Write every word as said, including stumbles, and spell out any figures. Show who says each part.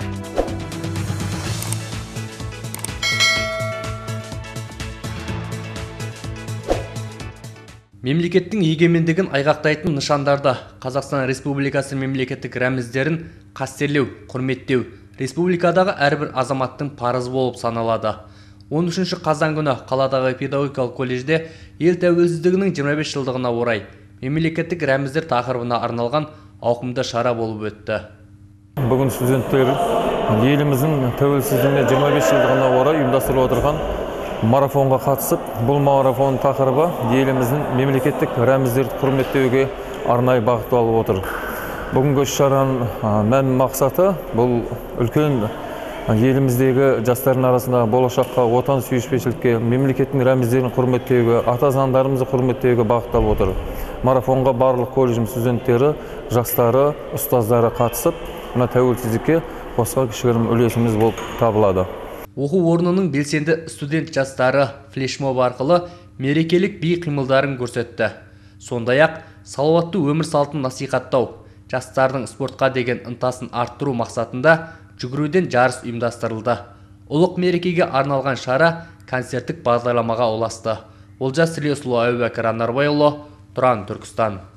Speaker 1: Мемлекеттің егемендігін айғақтайтын нышандарда Қазақстан Республикасы мемлекеттік рәміздерін қастерлеу, құрметтеу республикадағы әрбір азаматтың парызы болып саналады. он үшінші қазан күні қаладағы педагогикалық колледжде ел тәуелсіздігінің жиырма бес жылдығына орай мемлекеттік рәміздер тақырыбына арналған ауқымды шара болып өтті.
Speaker 2: Бүгін студенттер еліміздің тәуелсіздігіне жиырма бес жылдығына орай ұйымдастырылып отырған марафонға қатысып, бұл марафон тақырыбы еліміздің мемлекеттік рәміздерді құрметтеуге арнайы бағытталып отыр. Бүгінгі шараның мән мақсаты бұл үлкен еліміздегі жастардың арасында болашаққа, отан сүйіспеншілікке, мемлекеттің рәміздерін құрметтеуге, ата заңдарымызды құрметтеуге бағытталып отыр. Марафонға барлық колледж студенттері, жастары, ұстаздары қатысып, мына тәуелсіздікке қосқан кішігірім үлесіміз болып табылады.
Speaker 1: Оқу орнының белсенді студент жастары флешмоб арқылы мерекелік би қимылдарын көрсетті. Сондай-ақ салауатты өмір салтын насихаттау, жастардың спортқа деген ынтасын арттыру мақсатында жүгіруден жарыс ұйымдастырылды. Ұлық мерекеге арналған шара концерттік бағдарламаға ұласты. Олжас Сүлейменұлы, Әбубәкір Анарбайұлы, Тұран, Түркістан.